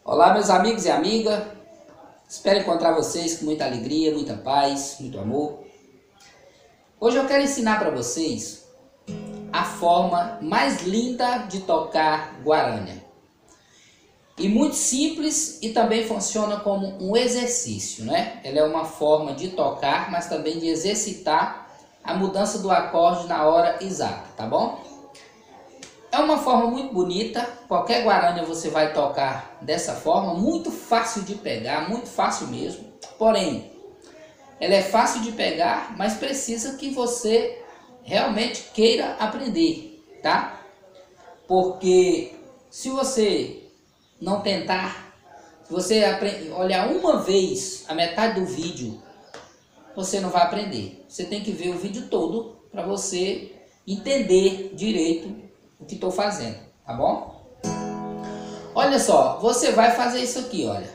Olá, meus amigos e amigas, espero encontrar vocês com muita alegria, muita paz, muito amor. Hoje eu quero ensinar para vocês a forma mais linda de tocar guarânia. E muito simples e também funciona como um exercício, né? Ela é uma forma de tocar, mas também de exercitar a mudança do acorde na hora exata, tá bom? É uma forma muito bonita, qualquer guarânia você vai tocar dessa forma, muito fácil de pegar, muito fácil mesmo. Porém, ela é fácil de pegar, mas precisa que você realmente queira aprender, tá? Porque se você não tentar, se você olhar uma vez a metade do vídeo, você não vai aprender. Você tem que ver o vídeo todo para você entender direito o que estou fazendo, tá bom? Olha só, você vai fazer isso aqui, olha.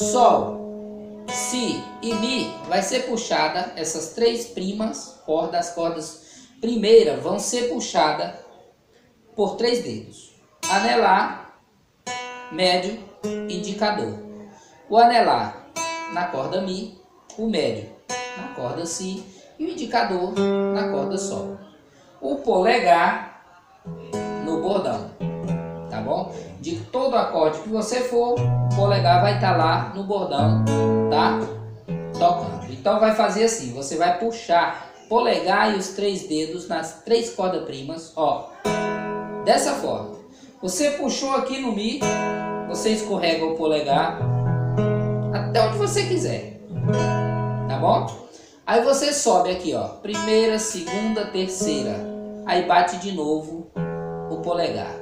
Sol, Si e Mi vai ser puxada, essas três primas cordas, as cordas primeiras vão ser puxadas por 3 dedos. Anelar, médio, indicador. O anelar na corda Mi, o médio na corda Si e o indicador na corda Sol. O polegar no bordão, tá bom? De todo acorde que você for, o polegar vai estar lá no bordão, tá? Tocando. Então vai fazer assim, você vai puxar polegar e os 3 dedos nas 3 cordas primas, ó. Dessa forma. Você puxou aqui no Mi, você escorrega o polegar até onde você quiser, tá bom? Aí você sobe aqui, ó, primeira, segunda, terceira, aí bate de novo o polegar.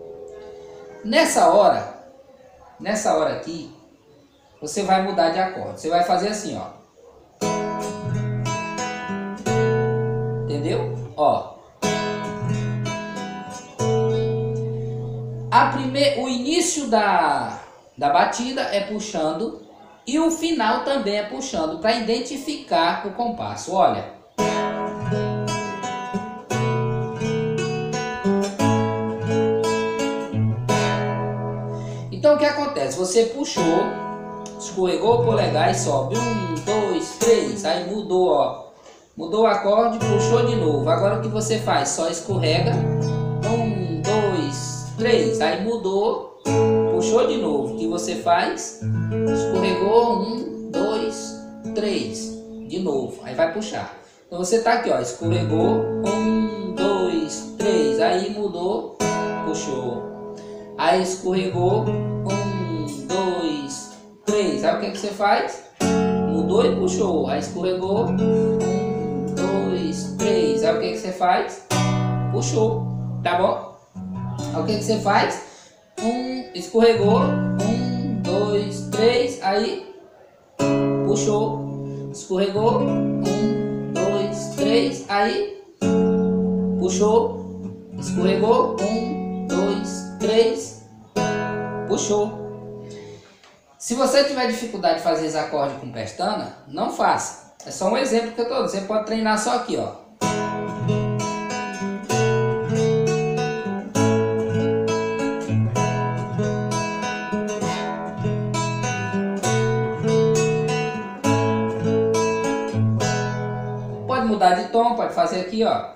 Nessa hora aqui, você vai mudar de acorde. Você vai fazer assim, ó. Entendeu? Ó. O início da batida é puxando e o final também é puxando para identificar o compasso. Olha. Então o que acontece? Você puxou, escorregou o polegar e sobe 1, 2, 3, aí mudou, ó. Mudou o acorde, puxou de novo. Agora o que você faz? Só escorrega 1, 2, 3, aí mudou, puxou de novo. O que você faz? Escorregou 1, 2, 3, de novo, aí vai puxar. Então você tá aqui, ó, escorregou 1, 2, 3, aí mudou, puxou. Aí escorregou 1, 2, 3. Aí o que você faz? Mudou e puxou. Aí escorregou 1, 2, 3. Aí o que você faz? Puxou. Tá bom? Aí o que você faz? Escorregou 1, 2, 3. Aí puxou. Escorregou 1, 2, 3. Aí puxou. Escorregou 1, 2, 3, puxou. Se você tiver dificuldade de fazer esse acorde com pestana, não faça. É só um exemplo que eu estou dando. Você pode treinar só aqui, ó. Pode mudar de tom, pode fazer aqui, ó.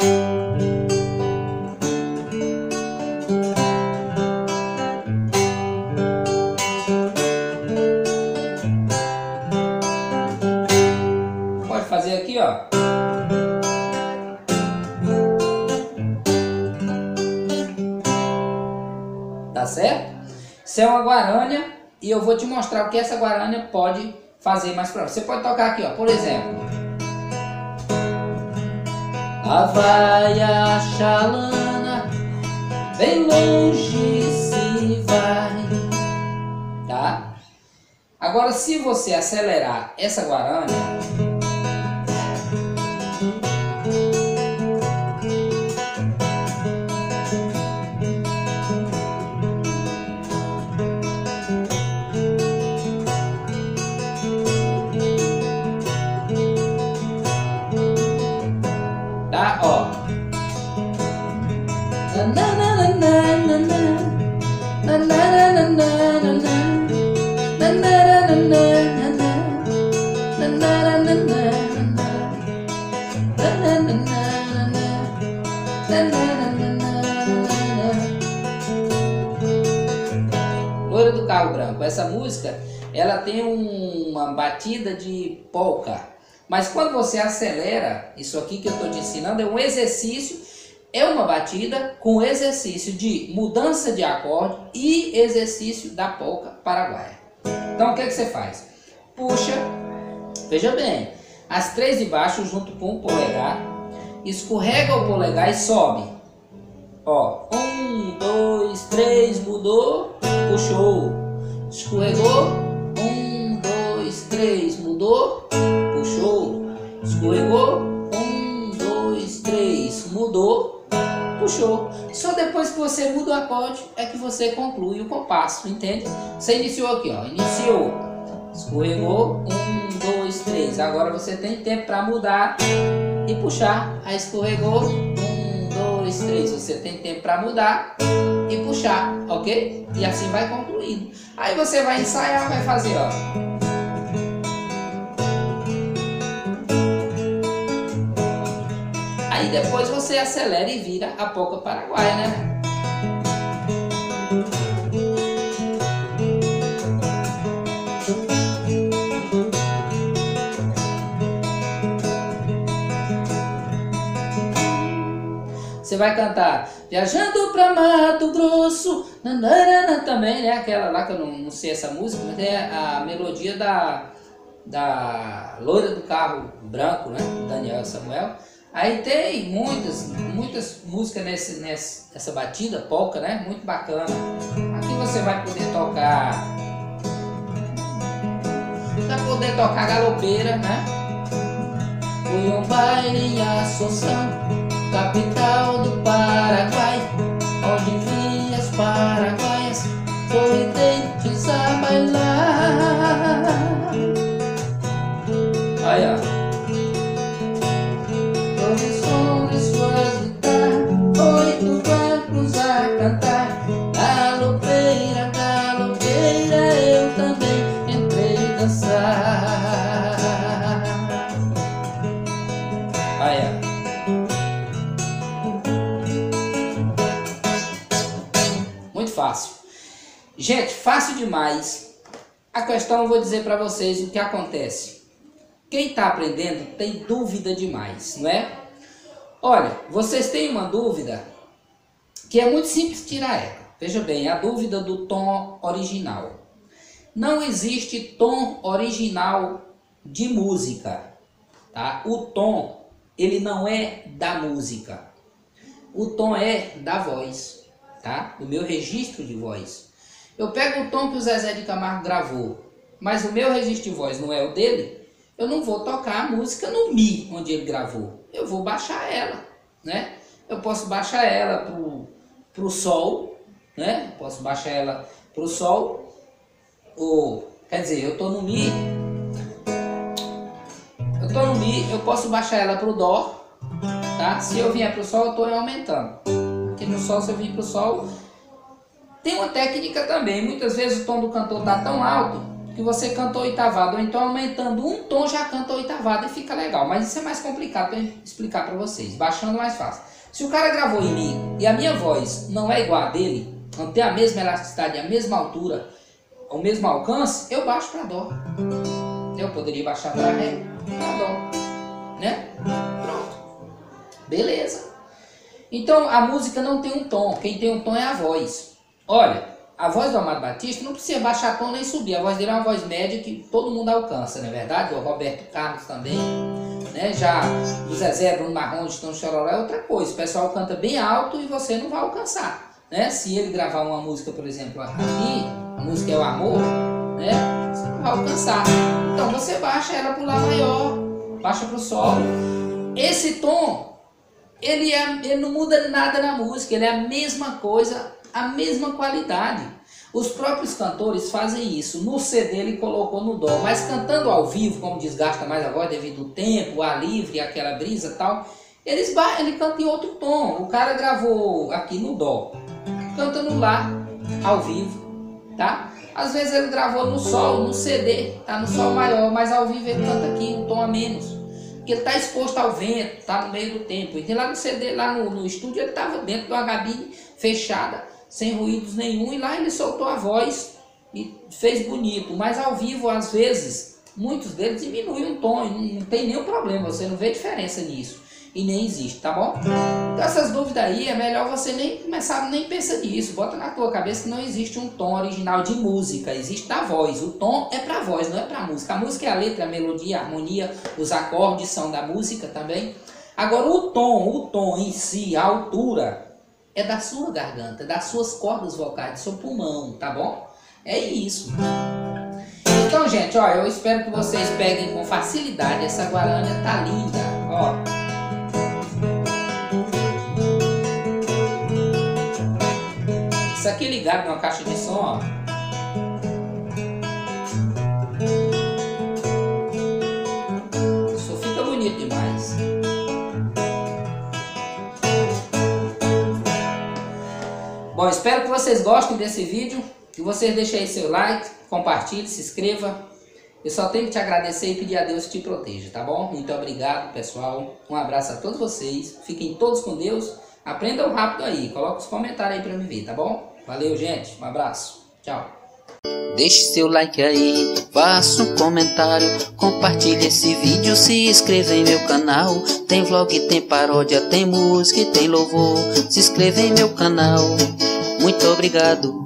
Fazer aqui, ó. Tá certo? Isso é uma guarânia e eu vou te mostrar o que essa guarânia pode fazer mais pra você. Você pode tocar aqui, ó, por exemplo. Lá vai a chalana, bem longe se vai. Tá? Agora, se você acelerar essa guarânia, tá? Ó. do Carro Branco. Essa música, ela tem uma batida de polka. Mas quando você acelera, isso aqui que eu estou te ensinando é um exercício, é uma batida com exercício de mudança de acorde e exercício da polca paraguaia. Então o que você faz? Puxa, veja bem, as 3 de baixo junto com o polegar, escorrega o polegar e sobe. Ó, 1, 2, 3, mudou, puxou, escorregou, 1, 2, 3, mudou, puxou, escorregou, 1, 2, 3, mudou, puxou. Só depois que você muda o acorde é que você conclui o compasso, entende? Você iniciou aqui, ó, iniciou, escorregou, 1, 2, 3. Agora você tem tempo para mudar e puxar. Aí escorregou, 1, 2, 3. Você tem tempo para mudar e puxar, ok? E assim vai concluindo. Aí você vai ensaiar, vai fazer, ó. Aí depois você acelera e vira a polca paraguaia, né? Você vai cantar Viajando pra Mato Grosso, nananana, também, né? Aquela lá que eu não sei essa música, mas é a melodia da Loira do Carro Branco, né? Daniel Samuel. Aí tem muitas músicas nessa batida, polca, né? Muito bacana. Aqui você vai poder tocar galopeira, né? Foi um baile em Assunção, capital do Paraguai, onde vi as paraguaias sorridentes a bailar. Aí, ó. Ouve o som de suas guitarras, 8 barcos a cantar. Galopeira, galopeira, eu também entrei dançar. Aí, ó. Fácil. Gente, fácil demais. A questão eu vou dizer para vocês o que acontece. Quem está aprendendo tem dúvida demais, não é? Olha, vocês têm uma dúvida que é muito simples tirar ela. Veja bem, a dúvida do tom original. Não existe tom original de música, tá? O tom, ele não é da música. O tom é da voz. Tá? Do meu registro de voz. Eu pego o tom que o Zezé de Camargo gravou, mas o meu registro de voz não é o dele, eu não vou tocar a música no Mi, onde ele gravou. Eu vou baixar ela, né? Eu posso baixar ela pro Sol, né? Eu posso baixar ela pro Sol, ou, quer dizer, eu tô no Mi, eu posso baixar ela pro Dó, tá? Se eu vier pro Sol, eu tô aumentando. Aqui no Sol, se eu vir para o Sol, tem uma técnica também. Muitas vezes o tom do cantor está tão alto que você canta oitavado, ou então aumentando um tom já canta oitavado e fica legal. Mas isso é mais complicado para explicar para vocês. Baixando é mais fácil. Se o cara gravou em Mi e a minha voz não é igual a dele, não tem a mesma elasticidade, a mesma altura, o mesmo alcance, eu baixo para Dó. Eu poderia baixar para Ré, para Dó, né? Pronto. Beleza. Então a música não tem um tom, quem tem um tom é a voz. Olha, a voz do Amado Batista não precisa baixar tom nem subir, a voz dele é uma voz média que todo mundo alcança, não é verdade? O Roberto Carlos também, né? Já o Zezé, Bruno Marrone, Tão Chororó é outra coisa, o pessoal canta bem alto e você não vai alcançar, né? Se ele gravar uma música, por exemplo, aqui, a música é o Amor, né? Você não vai alcançar. Então você baixa ela para o Lá maior, baixa para o Sol. Esse tom, ele não muda nada na música, ele é a mesma coisa, a mesma qualidade. Os próprios cantores fazem isso. No CD ele colocou no Dó, mas cantando ao vivo, como desgasta mais a voz devido ao tempo, o ar livre, aquela brisa e tal, ele canta em outro tom. O cara gravou aqui no Dó, canta no Lá, ao vivo, tá? Às vezes ele gravou no Sol, no CD, tá no Sol maior, mas ao vivo ele canta aqui um tom a menos. Porque ele está exposto ao vento, está no meio do tempo. E lá no CD, lá no estúdio, ele estava dentro de uma cabine fechada, sem ruídos nenhum. E lá ele soltou a voz e fez bonito, mas ao vivo às vezes muitos deles diminuem o tom, e não tem nenhum problema, você não vê diferença nisso e nem existe, tá bom? Então essas dúvidas aí é melhor você nem começar, nem pensa nisso, bota na tua cabeça que não existe um tom original de música, existe da voz, o tom é pra voz, não é pra música, a música é a letra, a melodia, a harmonia, os acordes são da música também. Agora o tom em si, a altura, é da sua garganta, das suas cordas vocais, do seu pulmão, tá bom? É isso. Então, gente, ó, eu espero que vocês peguem com facilidade. Essa guarânia tá linda, ó. Isso aqui ligado numa caixa de som, ó. Isso fica bonito demais. Bom, espero que vocês gostem desse vídeo, que vocês deixem aí seu like, compartilhe, se inscreva. Eu só tenho que te agradecer e pedir a Deus que te proteja, tá bom? Muito obrigado, pessoal. Um abraço a todos vocês. Fiquem todos com Deus. Aprendam rápido aí. Coloca os comentários aí pra me ver, tá bom? Valeu, gente. Um abraço. Tchau. Deixe seu like aí, faça um comentário, compartilhe esse vídeo, se inscreva em meu canal. Tem vlog, tem paródia, tem música e tem louvor. Se inscreva em meu canal. Muito obrigado.